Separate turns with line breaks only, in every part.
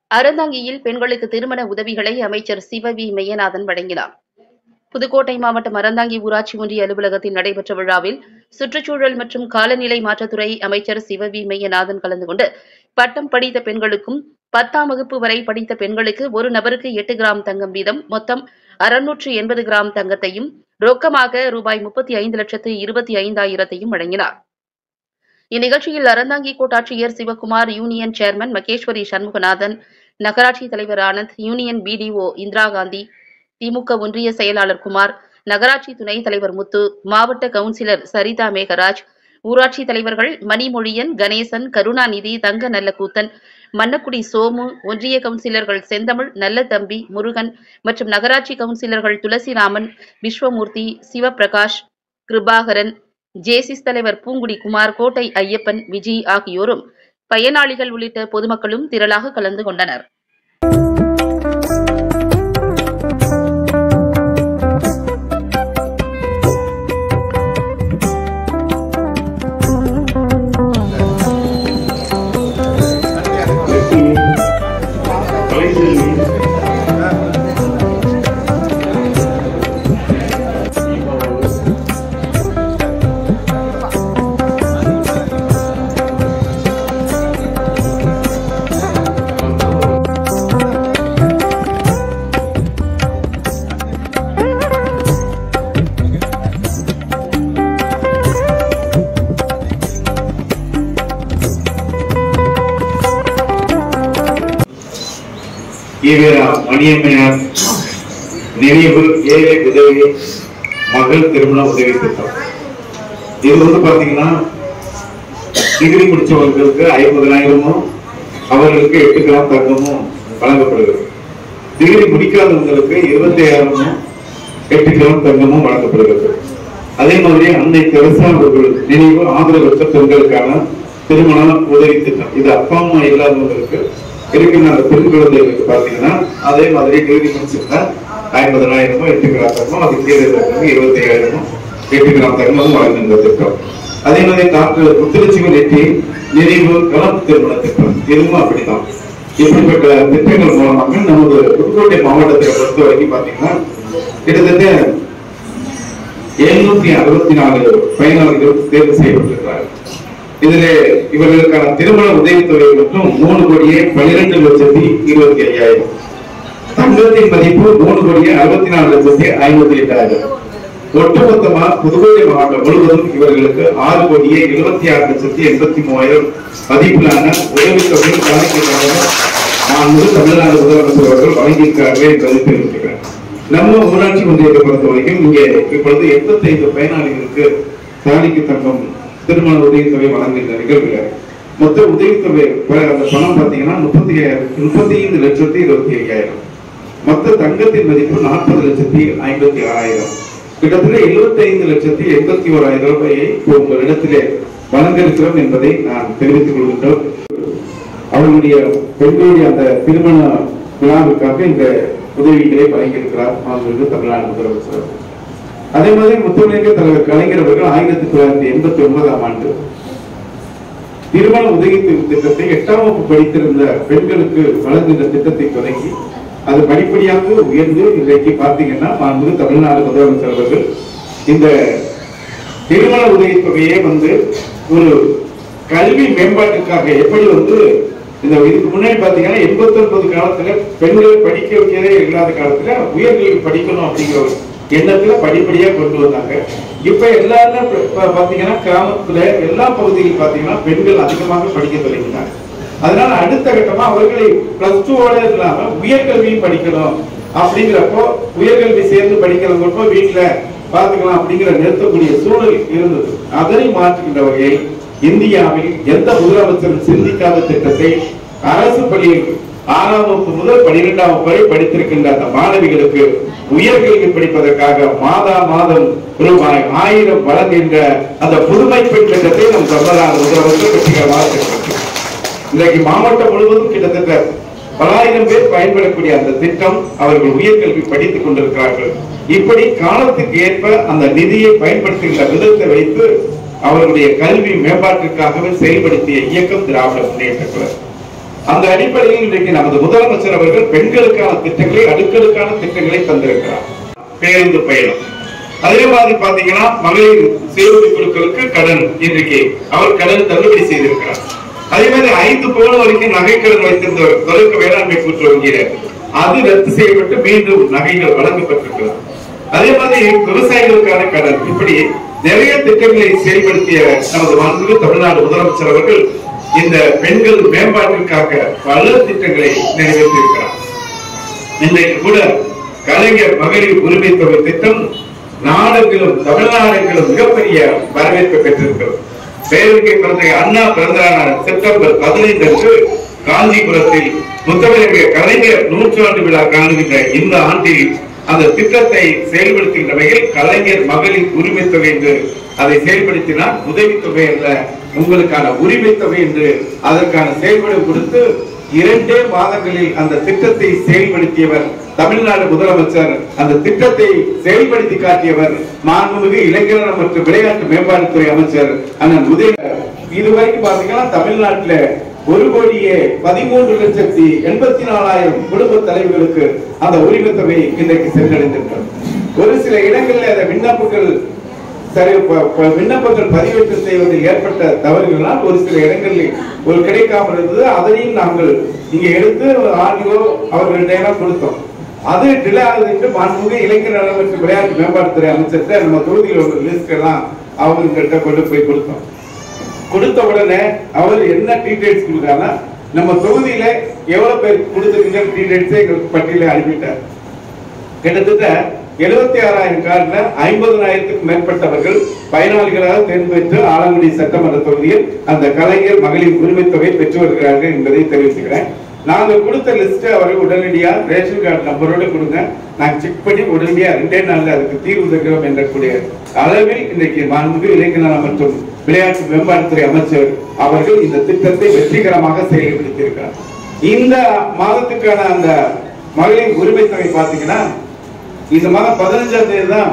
அறந்தாங்கியில் பெண்களுக்கு திருமண உதவிகளை அமைச்சர் சிவவி மெய்யநாதன் வழங்கினார். புதுக்கோட்டை மாவட்டம் அறந்தாங்கி ஊராட்சி ஒன்றிய அலுவலகத்தில் நடைபெற்ற விழாவில் சுற்றுச்சூழல் மற்றும் காலநிலை மாற்றத்துறை அமைச்சர் சிவவி மெய்யநாதன் கலந்து கொண்டு பட்டம் படித்த பெண்களுக்கும் 10ஆம் வகுப்பு வரை படித்த பெண்களுக்கு ஒரு நபருக்கு 8 கிராம் தங்கம் வீதம் மொத்தம் 680 கிராம் தங்கத்தையும் ரொக்கமாக ரூபாய் 35,25,000 வழங்கினார். இந்நிகழ்ச்சியில் அறந்தாங்கி கோட்டாட்சியர் சிவகுமார், யூனியன் சேர்மன் மகேஸ்வரி சண்முகநாதன், நகராட்சி தலைவர் ஆனந்த், யூனியன் பிடிஓ இந்திரா காந்தி, திமுக ஒன்றிய செயலாளர் குமார், நகராட்சி துணைத் தலைவர் முத்து, மாவட்ட கவுன்சிலர் சரிதா மேகராஜ், ஊராட்சி தலைவர்கள் மணிமொழியன், கணேசன், கருணாநிதி, தங்க நல்லக்கூத்தன், மன்னக்குடி சோமு, ஒன்றிய கவுன்சிலர்கள் செந்தமிழ், நல்லதம்பி, முருகன் மற்றும் நகராட்சி கவுன்சிலர்கள் துளசிராமன், விஸ்வமூர்த்தி, சிவபிரகாஷ், கிருபாகரன், ஜேசிஸ் தலைவர் பூங்குடி குமார், கோட்டை ஐயப்பன், விஜய் ஆகியோரும் பயனாளிகள் உள்ளிட்ட பொதுமக்களும் திரளாக கலந்து கொண்டனர்.
ஈவேரா மணியம்மையார் நினைவு ஏழை உதவி மகள் திருமண உதவி திட்டம். இது பாத்தீங்கன்னா டிகிரி முடிச்சவர்களுக்கு 50,000 அவர்களுக்கு 8 கிராம் தங்கமும் வழங்கப்படுகிறது. டிகிரி முடிக்காதவங்களுக்கு 25,000 8 கிராம் தங்கமும் வழங்கப்படுகிறது. அதே மாதிரி அன்னை தெரசா அவர்கள் நினைவு ஆதரவற்ற பெண்களுக்கான திருமண உதவி திட்டம். இது அப்பா அம்மா இல்லாதவங்களுக்கு இருக்கின்ற அந்த பெண் குழந்தைகளுக்கு பாத்தீங்கன்னா அதே மாதிரி டிகிரி முடிச்சிருந்தா 50,000 8 கிராம் தங்கமும், அது கீழே 25,000 8 கிராம் தங்கமும் வழங்குகின்ற திட்டம். அதே மாதிரி டாக்டர் முத்துலட்சுமி ரெட்டி நினைவு கலப்பு திருமண திட்டம். இதுவும் அப்படித்தான். இப்படிப்பட்ட திட்டங்கள் மூலமாக நமது புதுக்கோட்டை மாவட்டத்தை பொறுத்த வரைக்கும் பாத்தீங்கன்னா கிட்டத்தட்ட 764 பயனாளிகள் தேர்வு செய்யப்பட்டிருக்கிறார்கள். இதிலே இவர்களுக்கான திருமண உதவித்தொகை மட்டும் 3,12,25,000. தங்கத்தின் மதிப்பு 3,64,58,000. ஒட்டுமொத்தமா புதுக்கோட்டை மாவட்டம் முழுவதும் இவர்களுக்கு 6,76,83,000 மதிப்பிலான உதவித்தொகை வழங்கியிருக்காங்க. தமிழ்நாடு முதலமைச்சர் அவர்கள் வழங்கியிருக்கிறார்கள் என்பதை தெரிவித்துக்கிறேன். நம்ம ஊராட்சி ஒன்றியத்தை பொறுத்த வரைக்கும் இங்கே இப்பொழுது 85 பயனாளிகளுக்கு தாலிக்கு தங்கம் திருமண உதவித்தொகை வழங்குகின்ற நிகழ்வுல மொத்த உதவித்தொகை அந்த பணம் பாத்தீங்கன்னா 35,25,000. மொத்த தங்கத்தின் மதிப்பு 40,56,000. கிட்டத்தட்ட 75,81,000 ரூபாயை உங்களிடத்திலே வழங்க இருக்கிறோம் என்பதை நான் தெரிவித்துக் கொள்கின்றோம். அவர்களுடைய பெண்களுடைய அந்த திருமண விழாவுக்காக இந்த உதவிகளை வழங்கியிருக்கிறார் அவர்களுக்கு தமிழ்நாடு முதலமைச்சர். அதே மாதிரி முத்துவேங்க தலைவர் கலைஞர் அவர்கள் 1989ஆம் ஆண்டு திருமண உதவி திட்டத்தை 8ஆம் வகுப்பு படித்திருந்த பெண்களுக்கு வழங்குகின்ற திட்டத்தை தொடங்கி அது படிப்படியாக உயர்ந்து இன்றைக்கு பாத்தீங்கன்னா தமிழ்நாடு முதலமைச்சர் அவர்கள் இந்த திருமண உதவி தொகையை ஒரு கல்வி மேம்பாட்டுக்காக எப்படி இந்த இதுக்கு முன்னாடி பாத்தீங்கன்னா 89 காலத்துல பெண்கள் படிக்க வைக்கிறதே இல்லாத காலத்துல உயர்கல்வி படிக்கணும் அப்படிங்கிற எண்ணத்துல படிப்படியா கொண்டு வந்தாங்க. இப்ப எல்லாரும் பாத்தீங்கன்னா கிராமத்துல எல்லா பகுதியிலும் பாத்தீங்கன்னா பெண்கள் அதிகமாக படிக்க தொடங்கினாங்க. அதனால அடுத்த கட்டமா அவர்களை +2 இல்லாம உயர்கல்வியும் படிக்கணும் அப்படிங்கிறப்போ உயர்கல்வி சேர்ந்து படிக்கிறவங்க வீட்டுல பாத்துக்கலாம் அப்படிங்கிற நிறுத்தக்கூடிய சூழல் இருந்தது. அதனை மாற்றுகின்ற வகையில் இந்தியாவில் எந்த முதலமைச்சரும் சிந்திக்காத திட்டத்தை அரசு பள்ளியில் 6ஆம் வகுப்பு முதல் 12ஆம் வகுப்பு வரை படித்திருக்கின்ற அந்த மாணவிகளுக்கு உயர்கல்வி படிப்பதற்காக மாதம் ரூபாய் 1000 வழங்குகின்ற அந்த புதுமை பெண் திட்டத்தை நம் தமிழ்நாடு முதலமைச்சர் வெற்றிகரமாக திட்டமிட்டார். இன்றைக்கு மாவட்டம் முழுவதும் கிட்டத்தட்ட பலாயிரம் பேர் பயன்படக்கூடிய அந்த திட்டம் அவர்கள் உயர்கல்வி படித்துக் கொண்டிருக்கிறார்கள். இப்படி காலத்துக்கு ஏற்ப அந்த நிதியை பயன்படுத்துகின்ற விதத்தை வைத்து அவர்களுடைய கல்வி மேம்பாட்டிற்காகவே செயல்படுத்திய இயக்கம் திராவிட முன்னேற்ற கழகம். அந்த அடிப்படையில் இன்றைக்கு நமது முதலமைச்சர் அவர்கள் பெண்களுக்கான திட்டங்களை, அடுக்கடுக்கான திட்டங்களை தந்திருக்கிறார். பேருந்து பயணம், அதே மாதிரி பாத்தீங்கன்னா மகளிர் சுய உதவி குழுக்களுக்கு கடன் இன்றைக்கு அவர் கடன் தள்ளுபடி செய்திருக்கிறார். அதே மாதிரி 5 பவுன் வரைக்கும் நகைக்கடன் வைத்திருந்தவர் தொடக்க வேளாண்மை கூட்டுறவு வங்கியில அது ரத்து செய்யப்பட்டு மீண்டும் நகைகள் வழங்கப்பட்டிருக்கிறது. அதே மாதிரி விவசாயிகளுக்கான கடன், இப்படி நிறைய திட்டங்களை செயல்படுத்திய நமது மாண்புமிகு தமிழ்நாடு முதலமைச்சர் அவர்கள் இந்த பெண்கள் மேம்பாட்டிற்காக பல திட்டங்களை நிறைவேற்றியிருக்கிறார். இன்றைக்கு கூட கலைஞர் மகளிர் உரிமை தொகை திட்டம் நாடெங்கிலும் தமிழ்நாடெங்கிலும் மிகப்பெரிய வரவேற்பை பெற்றிருக்கிறது. பேரறிஞர் பிறந்த அண்ணா பிறந்த செப்டம்பர் 15 அன்று காஞ்சிபுரத்தில் முத்தமிழர் கலைஞர் 100ஆண்டு விழா காணுகின்ற இந்த ஆண்டில் அந்த திட்டத்தை செயல்படுத்துகின்ற வகையில் கலைஞர் மகளிர் உரிமை தொகை என்று அதை செயல்படுத்தினார். உதவித்தொகை அல்ல, உங்களுக்கான உரிமை தொகை என்று அதற்கான செயல்படு கொடுத்து 2 மாதங்களில் அந்த திட்டத்தை செயல்படுத்தியவர் தமிழ்நாடு முதலமைச்சர். அந்த திட்டத்தை செயல்படுத்தி காட்டியவர் மாண்புமிகு இளைஞர் மற்றும் விளையாட்டு மேம்பாட்டுத்துறை அமைச்சர் அண்ணன் உதய. இதுவரைக்கும் பாத்தீங்கன்னா தமிழ்நாட்டில் 1,13,84,000 குடும்ப தலைவர்களுக்கு அந்த உரிமை தொகை இன்றைக்கு சென்றடைந்திருக்கிறது. ஒரு சில இடங்களில் அந்த விண்ணப்பங்கள் பதிவேற்றம் செய்வதில் ஏற்பட்ட தவறுகளால் ஒரு சில இடங்களில் ஒரு கிடைக்காமல் இருந்தது. அதையும் நாங்கள் இங்க எடுத்து ஆடியோ அவர்களிடம் கொடுத்தோம். அது டிலே ஆகுது என்று மாண்புமிகு இளைஞர் நலன் மற்றும் விளையாட்டு மேம்பாட்டுத்துறை அமைச்சர்கிட்ட நம்ம தொகுதியில் ஒரு லிஸ்ட் எல்லாம் அவங்ககிட்ட கொண்டு போய் கொடுத்தோம். கொடுத்த உடனே அவர் என்ன டீடைல்ஸ் கொடுக்காருன்னா, நம்ம தொகுதியில எவ்வளவு பேர் கொடுத்துருக்கீங்க டீடைல்ஸ் எங்களுக்கு பட்டியலை அனுப்பிட்டார். கிட்டத்தட்ட 76,000 கார்டுல 50,000க்கும் மேற்பட்டவர்கள் பயனாளிகளாக தேர்ந்தெடுத்து ஆலங்குடி சட்டமன்ற தொகுதியில் அந்த கலைஞர் மகளிர் உரிமை தொகை பெற்று வருகிறார்கள் என்பதை தெரிவிச்சுக்கிறேன். நாங்க கொடுத்த லிஸ்ட் அவர்கள் உடனடியா ரேஷன் கார்டு நம்பரோடு கொடுங்க, நாங்க செக் பண்ணி உடனடியா 2 நாள்ல அதுக்கு தீர்வு தருகிறோம் என்ற கூடிய அளவில் இன்றைக்கு மாண்புமிகு இளைஞர் நலன் மற்றும் விளையாட்டு மேம்பாட்டுத்துறை அமைச்சர் அவர்கள் இந்த திட்டத்தை வெற்றிகரமாக செயல்படுத்தியிருக்கிறார். இந்த மாதத்துக்கான அந்த மகளிர் உரிமை தொகை பாத்தீங்கன்னா இந்த மாதம் 15ஆம் தேதி தான்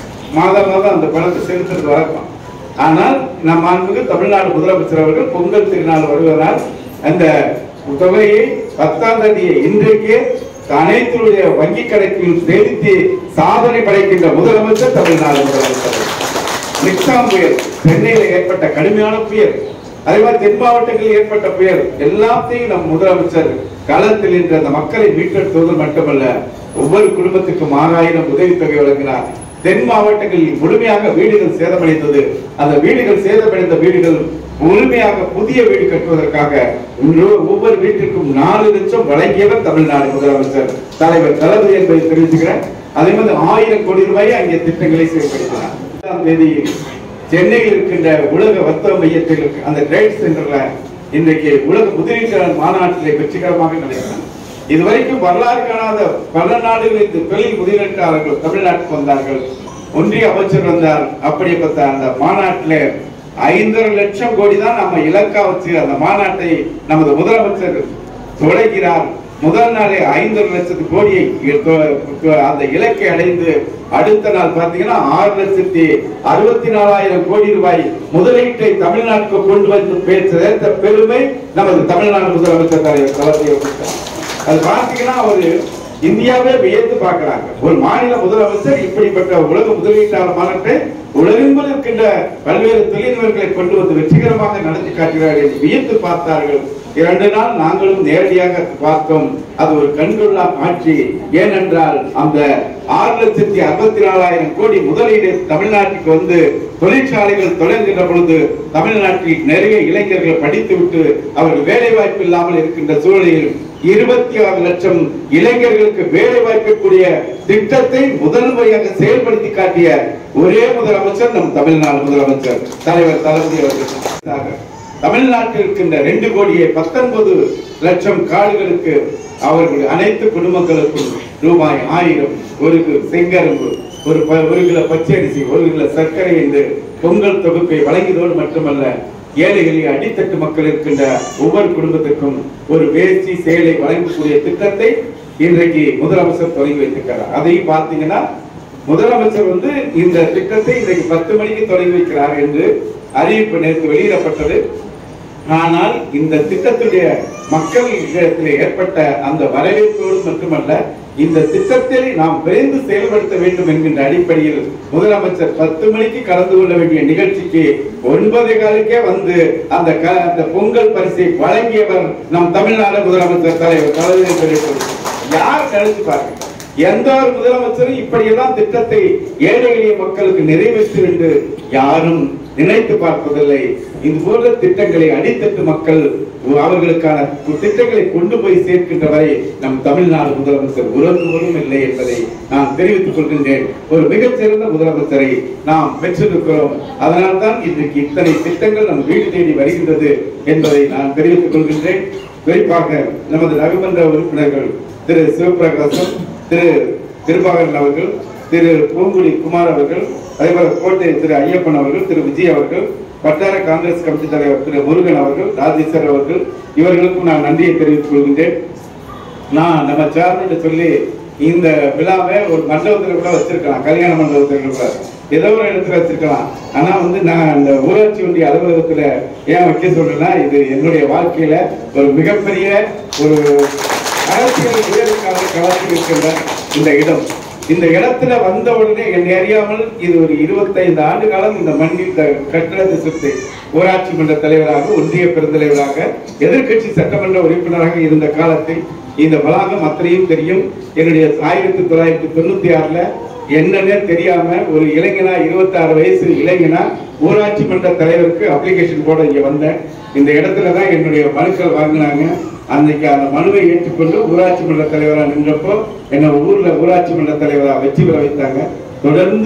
மாதம் அந்த பணத்தை செலுத்துறது வழக்கம். ஆனால் நம் மாண்புமிகு தமிழ்நாடு முதலமைச்சர் அவர்கள் பொங்கல் திருநாள் வருவதால் அந்த தொகையை 10ஆம் தேதி இன்றைக்கு அனைத்துடைய வங்கி கணக்கில் செலுத்தி சாதனை படைக்கின்ற முதலமைச்சர் தமிழ்நாடு முதலமைச்சர். நிக்சாம் புயல், சென்னையில் ஏற்பட்ட கடுமையான புயல், அதே மாதிரி தென் மாவட்டங்களில் ஏற்பட்ட புயல், எல்லாத்தையும் நம் முதலமைச்சர் களத்தில் இன்று அந்த மக்களை மீட்டெடுத்துவது மட்டுமல்ல, ஒவ்வொரு குடும்பத்துக்கும் 6,000 உதவித்தொகை வழங்கினார். தென் மாவட்டங்களில் முழுமையாக வீடுகள் சேதமடைந்தது. அந்த வீடுகள் சேதமடைந்த வீடுகள் முழுமையாக புதிய வீடு கட்டுவதற்காக ஒவ்வொரு வீட்டிற்கும் 4 லட்சம் வழங்கியவர் தமிழ்நாடு முதலமைச்சர் தலைவர் தளபதி என்பதை தெரிவிச்சுக்கிறேன். அதே மாதிரி 1000 கோடி ரூபாயை அங்கே திட்டங்களை செயல்படுத்தினார். 8ஆம் தேதி சென்னையில் இருக்கின்ற உலக வர்த்தக மையத்தில் அந்த ட்ரேட் சென்டர்ல இன்றைக்கு உலக முதலீட்டாளர் மாநாட்டிலே வெற்றிகரமாக நடைபெற்றது. இதுவரைக்கும் வரலாறு காணாத பல நாடுகளில் தொழில் முதலீட்டாளர்கள் தமிழ்நாட்டுக்கு வந்தார்கள். ஒன்றிய அமைச்சர் வந்தார். அப்படிப்பட்ட அந்த மாநாட்டில் 5.5 லட்சம் கோடி தான் நம்ம இலக்கா வச்சு அந்த மாநாட்டை நமது முதலமைச்சர் தொடங்கிறார். முதல் நாளே 5.5 லட்சத்து கோடியை அந்த இலக்கை அடைந்து அடுத்த நாள் பாத்தீங்கன்னா 6,64,000 கோடி ரூபாய் முதலீட்டை தமிழ்நாட்டுக்கு கொண்டு வந்து சேர்த்த பெருமை நமது தமிழ்நாடு முதலமைச்சர் தலைவர் தளபதி. அது பாத்தீங்கன்னா அவரு இந்தியாவே வியந்து பார்க்கிறாங்க. ஒரு மாநில முதலமைச்சர் இப்படிப்பட்ட உலக முதலீட்டாளர் மாநாட்டை உலகெங்கிலும் இருக்கின்ற பல்வேறு தொழில்நுட்பங்களை கொண்டு வந்து வெற்றிகரமாக நடத்தி காட்டுகிறார்கள் என்று வியந்து பார்த்தார்கள். 2 நாள் நாங்களும் நேரடியாக பார்த்தோம். அது ஒரு கண்கொள்ளா காட்சி. ஏனென்றால் அந்த 6,64,000 கோடி முதலீடு தமிழ்நாட்டுக்கு வந்து தொழிற்சாலைகள் தொடங்குகின்ற பொழுது தமிழ்நாட்டில் நிறைய இளைஞர்கள் படித்துவிட்டு அவர்கள் வேலை வாய்ப்பு இல்லாமல் இருக்கின்ற சூழலில் 26 லட்சம் இளைஞர்களுக்கு வேலை வாய்க்கக்கூடிய திட்டத்தை முதல் முறையாக செயல்படுத்தி காட்டிய ஒரே முதலமைச்சர் நம் தமிழ்நாடு முதலமைச்சர் தலைவர் தளபதி அவர்கள். தமிழ்நாட்டில் இருக்கின்ற 2,19 லட்சம் காடுகளுக்கு அவர்கள் அனைத்து குடும்பங்களுக்கும் ரூபாய் 1000, ஒரு செங்கரும்பு, ஒரு கிலோ பச்சரிசி, 1 கிலோ சர்க்கரை என்று பொங்கல் தொகுப்பை வழங்கியதோடு மட்டுமல்ல, ஏழைகளில் அடித்தட்டு மக்கள் இருக்கின்ற ஒவ்வொரு குடும்பத்திற்கும் ஒரு வேஷ்டி சேலை வழங்கக்கூடிய திட்டத்தை இன்றைக்கு முதலமைச்சர் தொடங்கி வைத்திருக்கிறார். அதையும் பார்த்தீங்கன்னா முதலமைச்சர் வந்து இந்த திட்டத்தை இன்றைக்கு 10 மணிக்கு தொடங்கி வைக்கிறார் என்று அறிவிப்பு நேற்று வெளியிடப்பட்டது. ஆனால் இந்த திட்டத்துடைய மக்கள் ஏற்பட்ட அந்த வரவேற்போடு மட்டுமல்ல, இந்த திட்டத்தை நாம் விரைந்து செயல்படுத்த வேண்டும் என்கின்ற அடிப்படையில் முதலமைச்சர் 10 மணிக்கு கலந்து கொள்ள வேண்டிய நிகழ்ச்சிக்கு 9:15 வந்து அந்த பொங்கல் பரிசை வழங்கியவர் நம் தமிழ்நாடு முதலமைச்சர் தலைவர் தளபதி. யார் நினைச்சு பாருங்க, எந்த ஒரு முதலமைச்சரும் இப்படியெல்லாம் திட்டத்தை ஏழை எளிய மக்களுக்கு நிறைவேற்று என்று யாரும் நினைத்து பார்ப்பதில்லை. இது போன்ற திட்டங்களை அடித்தட்டு மக்கள் அவர்களுக்கான திட்டங்களை கொண்டு போய் சேர்க்கின்ற வரை நம் தமிழ்நாடு முதலமைச்சர் உறங்குவதும் இல்லை என்பதை நான் தெரிவித்துக் கொள்கின்றேன். ஒரு மிகச்சிறந்த முதலமைச்சரை நாம் பெற்றிருக்கிறோம். அதனால்தான் இன்றைக்கு இத்தனை திட்டங்கள் நம் வீடு தேடி வருகின்றது என்பதை நான் தெரிவித்துக் கொள்கின்றேன். குறிப்பாக நமது நகர்மன்ற உறுப்பினர்கள் திரு சிவபிரகாசம், திரு கிருபாகரன் அவர்கள், திரு பூங்குடி குமார் அவர்கள், அதேபோல கோட்டை திரு ஐயப்பன் அவர்கள், திரு விஜய் அவர்கள், வட்டார காங்கிரஸ் கமிட்டி தலைவர் திரு முருகன் அவர்கள், ராஜேஸ்வர் அவர்கள், இவர்களுக்கும் நான் நன்றியை தெரிவித்துக் கொள்கின்றேன். நான் நம்ம சேர்மன் சொல்லி இந்த விழாவை ஒரு மண்டபத்தில் கூட வச்சிருக்கலாம், கல்யாண மண்டபத்தில் கூட ஏதோ ஒரு இடத்துல வச்சிருக்கலாம். ஆனா நான் இந்த ஊராட்சி ஒன்றிய அலுவலகத்துல ஏன் வைக்க சொல்றேன்னா, இது என்னுடைய வாழ்க்கையில ஒரு மிகப்பெரிய ஒரு அரசியல் உயர்கால களத்தில் இருக்கின்ற இந்த இடம். இந்த இடத்துல வந்த உடனே என்னை அறியாமல் இது ஒரு 25 ஆண்டு காலம் இந்த மண்ணில் கட்டடத்தை சுற்றி ஊராட்சி மன்ற தலைவராக, ஒன்றிய பெருந்தலைவராக, எதிர்கட்சி சட்டமன்ற உறுப்பினராக இருந்த காலத்தில் இந்த வளாகம் அத்தனையும் தெரியும். என்னுடைய 1996 என்னன்னே தெரியாம ஒரு இளைஞனா, 26 வயசு இளைஞனா ஊராட்சி மன்ற தலைவருக்கு அப்ளிகேஷன் போட இங்க வந்தேன். இந்த இடத்துலதான் என்னுடைய மனுக்கள் வாங்கினாங்க. அன்னைக்கு அந்த மனுவை ஏற்றுக்கொண்டு ஊராட்சி மன்ற தலைவராக நின்றப்போ என்ன ஊர்ல ஊராட்சி மன்ற தலைவராக வெற்றி பெற வைத்தாங்க. தொடர்ந்து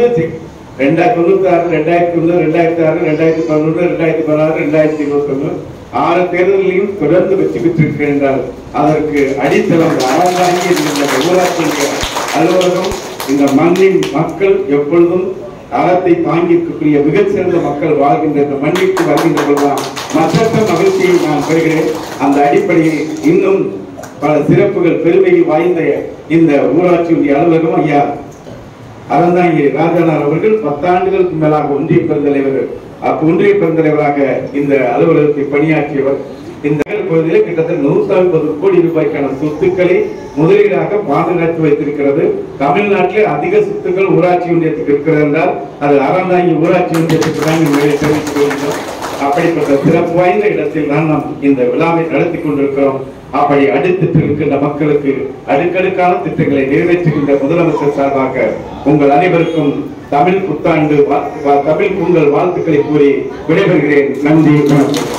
1996, 2001, 2006, 2011, 2016, 2021 6 தேர்தலையும் தொடர்ந்து வெற்றி பெற்றிருக்கிறேன் என்றால் அதற்கு அடித்தளம் அறந்தாங்கி இருக்கின்ற ஊராட்சி அலுவலகம். இந்த மண்ணின் மக்கள் எப்பொழுதும் அறத்தை தாங்கி இருக்கக்கூடிய மிகச்சிறந்த மக்கள் வாழ்கின்ற இந்த மண்ணிற்கு வருகின்ற பொழுதுதான் மற்ற மகிழ்ச்சியை நான் பெறுகிறேன். அந்த அடிப்படையில் இன்னும் பல சிறப்புகள் பெருமையில் வாய்ந்த இந்த ஊராட்சி ஒன்றிய அலுவலகம் ஐயா அறந்தாங்கி ராஜானார் அவர்கள் 10 ஆண்டுகளுக்கு மேலாக ஒன்றிய பெருந்தலைவராக இந்த அலுவலகத்தை பணியாற்றியவர். இந்த பகுதியில் கிட்டத்தட்ட 150 கோடி ரூபாய்க்கான சொத்துக்களை முதலீடாக பாதுகாத்து வைத்திருக்கிறது. தமிழ்நாட்டில் அதிக சொத்துக்கள் ஊராட்சி ஒன்றியத்துக்கு இருக்கிறது என்றால் அது அறந்தாங்கி ஊராட்சி ஒன்றியத்துக்கு தான் தெரிவித்துக் கொள்கிறோம். அப்படிப்பட்ட சிறப்பு வாய்ந்த இடத்தில் தான் நாம் இந்த விழாவை நடத்தி கொண்டிருக்கிறோம். அப்படி அடித்திட்டு இருக்கின்ற மக்களுக்கு அடுக்கடுக்கான திட்டங்களை நிறைவேற்றுகின்ற முதலமைச்சர் சார்பாக உங்கள் அனைவருக்கும் தமிழ் புத்தாண்டு தமிழ் பொங்கல் வாழ்த்துக்களை கூறி விடைபெறுகிறேன். நன்றி, வணக்கம்.